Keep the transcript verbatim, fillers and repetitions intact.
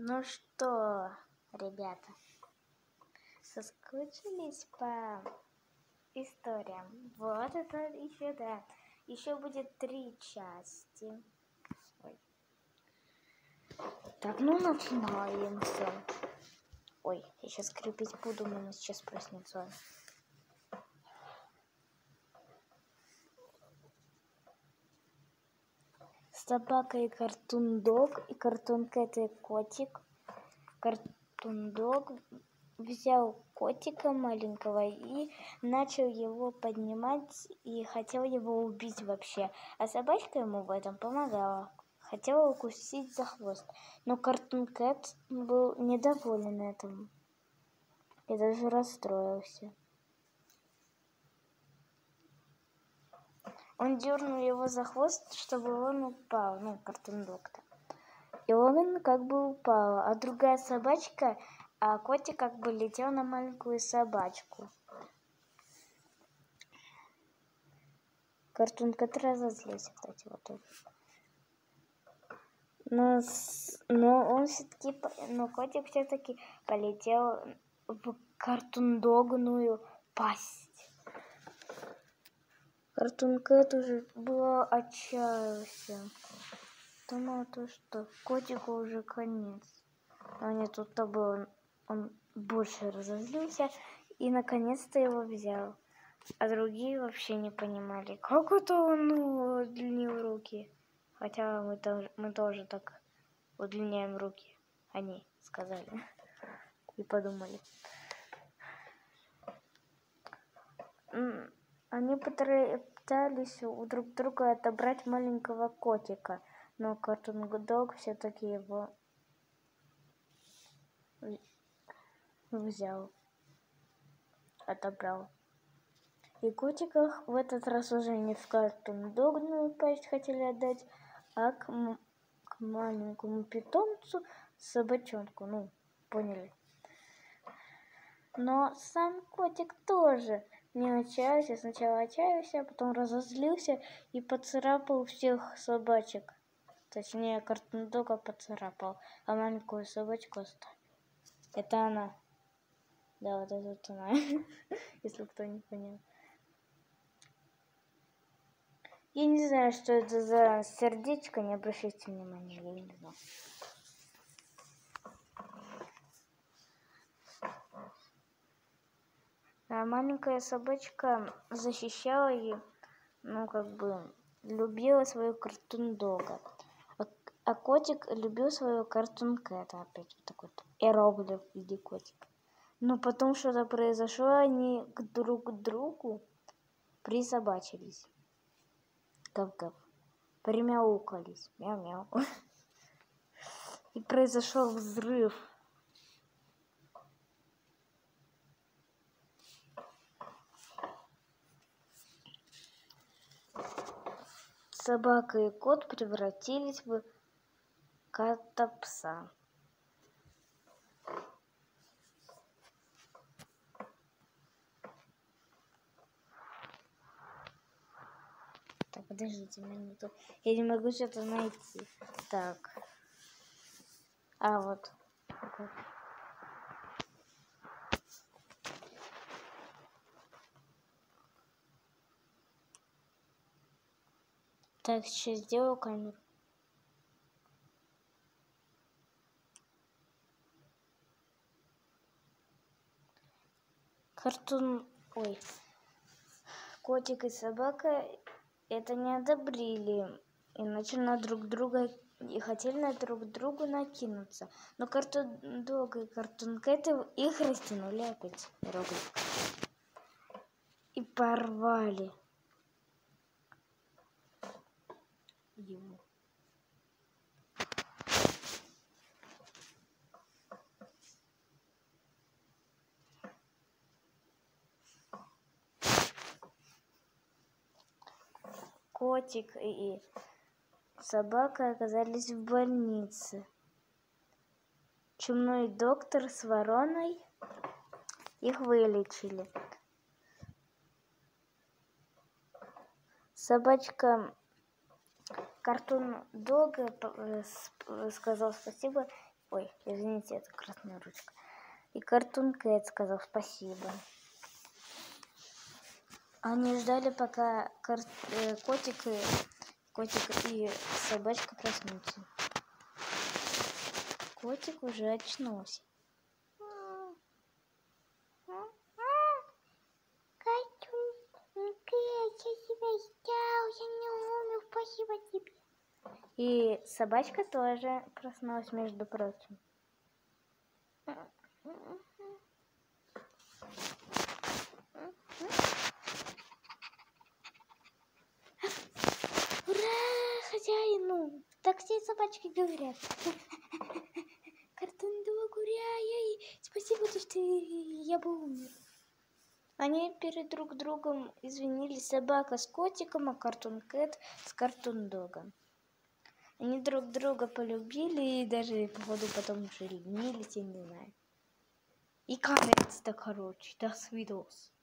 Ну что, ребята, соскучились по историям? Вот это еще, да. Еще будет три части. Ой. Так, ну начинаем все. Ой, я сейчас скрипить буду, мама сейчас проснется. Собака и Картун Дог, и Картун Кэт и котик. Картун Дог взял котика маленького и начал его поднимать и хотел его убить вообще. А собачка ему в этом помогала. Хотела укусить за хвост. Но Картун Кэт был недоволен этим. И даже расстроился. Он дернул его за хвост, чтобы он упал. Ну, Картун Дог-то. И он как бы упал. А другая собачка, а котик как бы летел на маленькую собачку. Картун Кэт разозлился, кстати, вот тут. Но, но он все-таки, но котик все-таки полетел в картундогную пасть. Картун Кэт уже было отчаялся. Думал то, что котику уже конец. Но не тут-то было. Он больше разозлился и наконец-то его взял. А другие вообще не понимали, как это он удлинил руки. Хотя мы тоже, мы тоже так удлиняем руки. Они сказали и подумали. Они пытались у друг друга отобрать маленького котика, но Картун Дог все-таки его взял, отобрал. И котиках в этот раз уже не в Картун Догную пасть хотели отдать, а к, к маленькому питомцу, собачонку, ну, поняли. Но сам котик тоже не отчаялся, сначала отчаялся, а потом разозлился и поцарапал всех собачек. Точнее, Картун Дога поцарапал, а маленькую собачку оставил. Это она. Да, вот это вот она, если кто не понял. Я не знаю, что это за сердечко, не обращайте внимания, я не знаю. А маленькая собачка защищала ее, ну, как бы, любила свою Картун Дога. А, а котик любил свою Картун Кэт, опять вот такой иероглиф в виде котика. Но потом что-то произошло, они к друг другу присобачились. Гав-гав. Примяукались. Мяу-мяу. И произошел взрыв. Собака и кот превратились в кота-пса. Так, подождите минуту. Я не могу что-то найти. Так. А, вот. Так, сейчас сделаю камеру. Картун... Ой. Котик и собака это не одобрили. И начали на друг друга... И хотели на друг другу накинуться. Но Картун Дог и Картун Кэт их растянули опять. Иероглиф. И порвали его. Котик и собака оказались в больнице. Чумной доктор с вороной их вылечили. Собачка Картун Дог сказал спасибо Ой, извините, это красная ручка. И Cartoon Cat сказал спасибо. Они ждали, пока кар... э, котик, и... котик и собачка проснутся. Котик уже очнулся. Спасибо тебе. И собачка тоже проснулась, между прочим. Ура, хозяину! Так все собачки говорят. Cartoon Dog, ура, ей, спасибо, что я бы умер. Они перед друг другом извинились, собака с котиком, а Cartoon Cat с Cartoon Dog'ом. Они друг друга полюбили и даже, походу, потом женились, я не знаю. И конец-то, короче, до свидос.